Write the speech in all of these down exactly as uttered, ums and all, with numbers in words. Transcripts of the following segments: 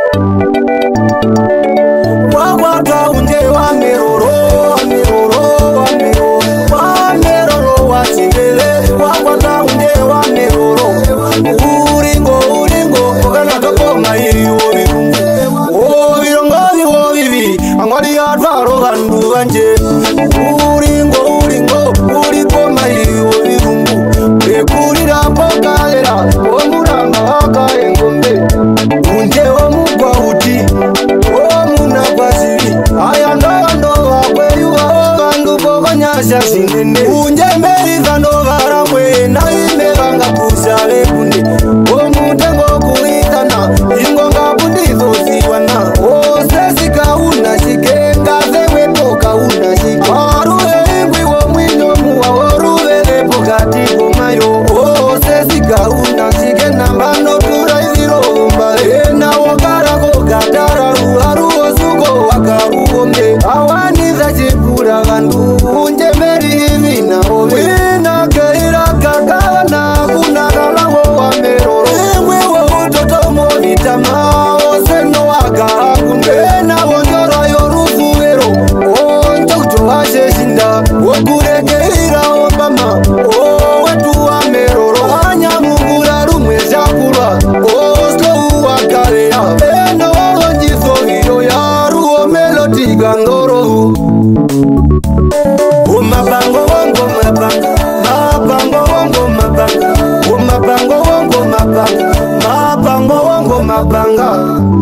Wakwata Undjee wa meroro, wa meroro, wa meroro, wa meroro wa chibele. Wakwata Undjee wa meroro, uringo uringo okana tokoma iyo birungu. O birongo biwo bibi angwali atwaro bandu banje. Uringo uringo urikoma iyo birungu. Bekurira pokalera omuranga wakaengombe. Undjee wa mugwa uti omuna kwasiri ayanda ndo wakwe yuwa bandu bokonyasha sinene. Undjee meriza ndo baramwe na imebanga kusale kunde. Omutengo kuitana ingonga bundizo siwana. Osesika unashikenga zewe poka unashike. Waruwe ingwi wo mwino muwa oruvele pokati komayo. Osesika unashike nambano turaiziro mbale. Ena wakara kokatara ruharu osuko wakaru ombe. Awani za chipura gandu Undjee meri hivi na ove. Wina keira kakawa na kuna kalawo wa meroro. Mwe wa utoto mo vitama oseno waka hakunde. Ena wonjoro yorusu wero onjo kutoa sheshinda. Wakure keira obama o wetu wa meroro. Anya mungura rumwe shakura oslo wakarea. Ena wagonjiso hiyo ya ruo melodi gangoro. Umabango wango mabanga, mabango wango mabanga. Umabango wango mabanga, mabango wango mabanga.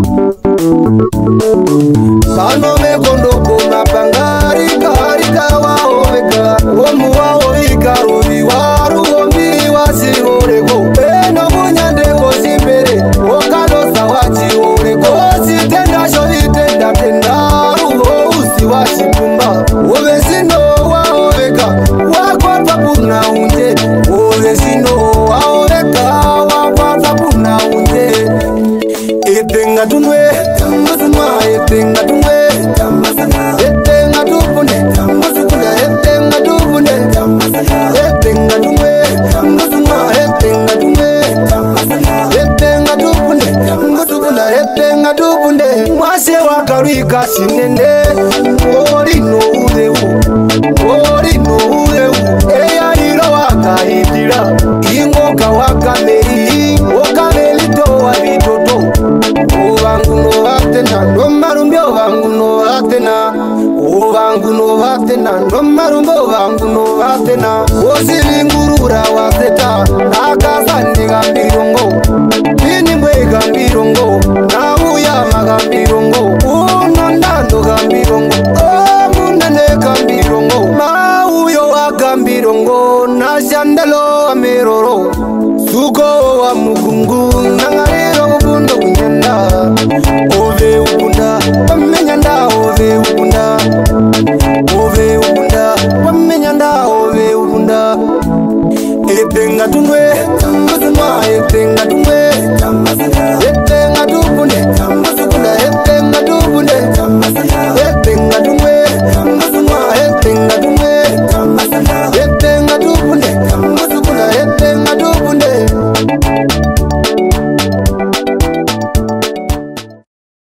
Kano mekondo ko mabanga, rika rika wao veka. Omu wao vika rubi waru ombi wasihoreko. Eno munyande wosimbere, okalo sawachi horeko. Ositenda sholitenda tenda ruho usi washipumba. Ovesino waoveka, wakwata puna Undjee. Ovesino waoveka, wakwata puna Undjee. Etenga tunwe, tamasana. Etenga tunwe, tamasana. Etenga tupune, tamasana. Etenga tupune, tamasana. Etenga tunwe, tamasana. Etenga tunwe, tamasana. Etenga tupune, tamasana. Etenga tupune. Mwase wakarika sinende, orino udewu, orino udewu. Eya iro wakaitira, ingoka wakameri, okamelito wa bitoto. Obangu no batena, no marumbyo bangu no batena. Obangu no batena, no marumbyo bangu no batena. Osilingurura waseta, nakasandi gambirongo. Inimwe gambirongo, nauya magambirongo. Unondando gambirongo, omunene gambirongo. Mauyo wa gambirongo, nashandalo wa meroro. Suko wa mugungu, nangariro kukundo kunyanda. Ove ukunda, wamenyanda ove ukunda. Ove ukunda, wamenyanda ove ukunda. Etenga tunwe, tamasana. Etenga tunwe, tamasana.